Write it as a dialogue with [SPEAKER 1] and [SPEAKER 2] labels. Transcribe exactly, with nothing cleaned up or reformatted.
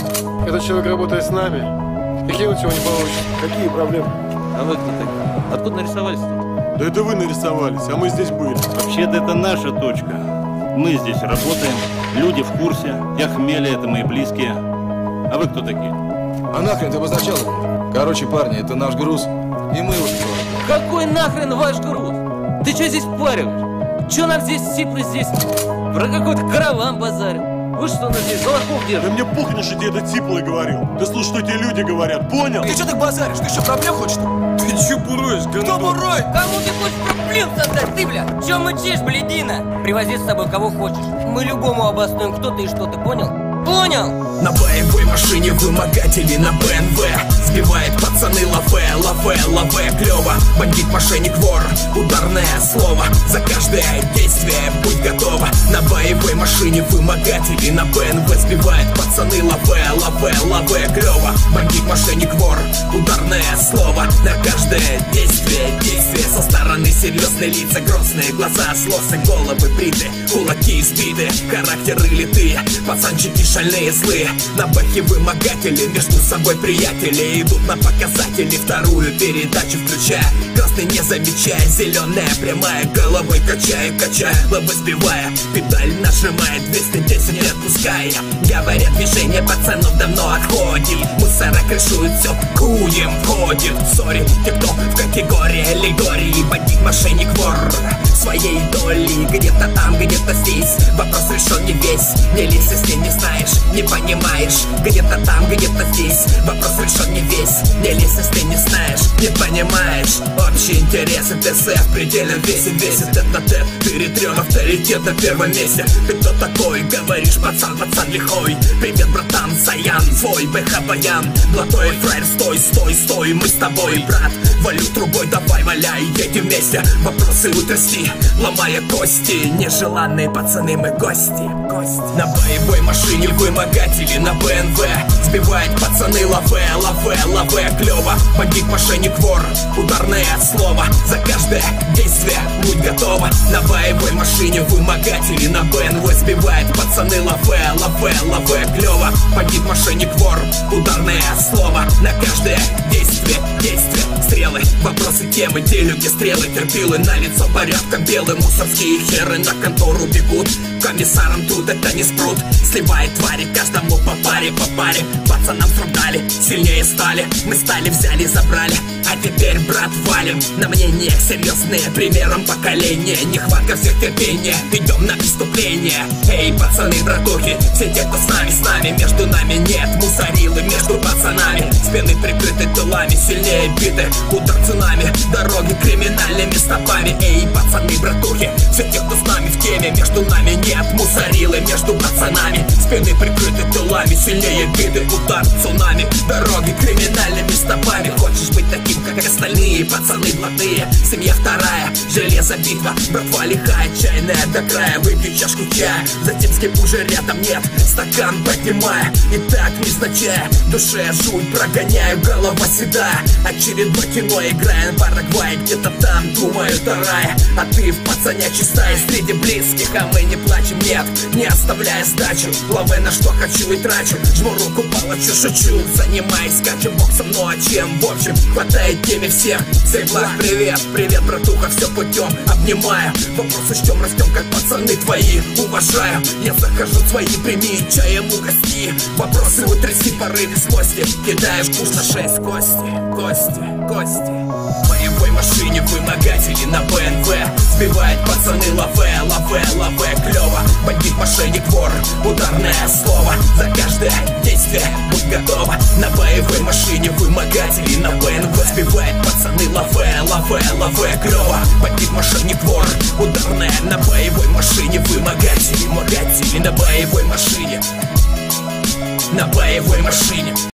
[SPEAKER 1] Этот человек работает с нами, и кинуть его не получится. Какие проблемы?
[SPEAKER 2] А вы кто такие? Откуда нарисовались-то?
[SPEAKER 1] Да это вы нарисовались, а мы здесь были.
[SPEAKER 2] Вообще-то это наша точка. Мы здесь работаем, люди в курсе, Яхмели это мои близкие. А вы кто такие?
[SPEAKER 3] А нахрен ты обозначал его? Короче, парни, это наш груз, и мы его скроем.
[SPEAKER 4] Какой нахрен ваш груз? Ты что здесь впариваешь? Че нам здесь сиплы здесь? Про какой-то караван базарим? Вы что, нас здесь золотов
[SPEAKER 1] Да
[SPEAKER 4] держите?
[SPEAKER 1] мне похрен, что тебе это типлый говорил. Ты слушай, что тебе люди говорят, понял?
[SPEAKER 3] Ты что так базаришь? Ты что, проблем хочешь?
[SPEAKER 1] Ты че буруешь,
[SPEAKER 3] Кто
[SPEAKER 1] гандон?
[SPEAKER 3] бурует?
[SPEAKER 4] Кому ты хочешь проблем создать, ты, бля? Че мычишь, блядина? Привози с собой кого хочешь. Мы любому обоснуем, кто ты и что ты, понял? Понял?
[SPEAKER 5] На боевой машине вымогатели на бэ эн вэ. Сбивает пацаны лаве, лаве, лаве, клево. Бандит, мошенник, вор, ударное слово. За каждое действие будь готова. На боевой машине вымогатели на бэ эн вэ. Сбивает пацаны лаве, лаве, лаве, клево. Бандит, мошенник, вор, ударное слово. На каждое действие, действие. Со стороны серьезные лица, грозные глаза, слосы, головы бриты, кулаки избиты, характеры литые, пацанчики шальные злые. На бэхе вымогатели, между собой приятели идут на показатели, вторую передачу включая. Красный не замечая, зеленая прямая, головой качая, качая, лобы сбивая, педаль нажимает, двести десять не отпуская. Говорят, движение пацанов давно отходит, мусора крышует все, куем входит. Сори, те, кто в категории аллегории, бандит, мошенник, вор своей доли. Где-то там, где-то здесь, вопрос решен не весь. Не лезь, если не знаешь, не понимаешь. Где-то там, где-то здесь, вопрос решен не весь. Не лезь, если не знаешь, не понимаешь. Общие интересы ТС в предельном весе весит. Это тет, перетрем авторитет на первом месте. Ты кто такой? Говоришь, пацан, пацан лихой. Привет, братан, Саян, свой бэха баян. Блатой фраер, стой, стой, стой, мы с тобой, брат. Валю трубой, давай, валяй, едем вместе. Вопросы утрясти, ломая кости. Нежеланные пацаны, мы гости, гости. На боевой машине вымогатели на бэ эн вэ. Сбивает пацаны лаве, лаве, лаве, клево. Бандит, мошенник, вор, ударное слово. За каждое действие будь готова. На боевой машине вымогатели на бэ эн вэ. Сбивает пацаны лаве, лаве, лаве, клево. Бандит, мошенник, вор, ударное слово. На каждое действие, действие, стрелы, вопросы, темы, делюги, стрелы, терпилы. На лицо порядком белый, мусорские херы на контору бегут. Комиссарам тут это не спрут. Сливает твари, каждому по паре, по паре. Пацанам срок дали, сильнее стали. Мы стали, взяли, забрали. А теперь, брат, валим на мнение серьезные, примером поколения. Нехватка всех терпения, идем на преступление. Эй, пацаны, братухи, все те, кто с нами, с нами. Между нами нет мусорилы, между пацанами. Спины прикрыты тылами, сильнее биты. Удар цунами, дороги криминальными стопами. Эй, пацаны, братухи, все те, кто с нами в теме. Между нами нет мусорилы, между пацанами. Спины прикрыты тылами, сильнее биты. Удар цунами, дороги криминальными стопами. Хочешь быть таким, как остальные пацаны блатные? Семья вторая, железо битва, братва лихая, чайная до края. Выпью чашку чая, затем с кем уже рядом нет, стакан поднимая. И так незначая, душе жуть прогоняю, голова седая. Очередное кино играем в Парагвае, где-то там, думаю, это рай. А ты в пацанячей стае среди близких, а мы не плачем, нет, не оставляя сдачу. Лаве на что хочу и трачу, жму руку палачу, шучу, занимаюсь скачем боксом, ну а чем? В общем, хватает теме всех. Всей благ, привет, привет, братуха, все путем обнимаю. Вопрос учтем, растем, как пацаны твои, уважаю. Я захожу в свои, прими чаем угости. Вопросы утряси, порыве злости. Кидаешь куш на шесть, кости, кости, кости. В боевой машине вымогатели на бэ эн вэ. Сбивает пацаны лаве, лаве, лаве, клево. Бандит, мошенник, вор, ударное слово. За каждое действие будь готова. На боевой машине вымогатели на бэ эн вэ. Сбивает пацаны лаве, лаве, лаве, клево. Бандит, мошенник, вор, ударное. На боевой машине вымогатели, вымогатели на боевой машине. На боевой машине.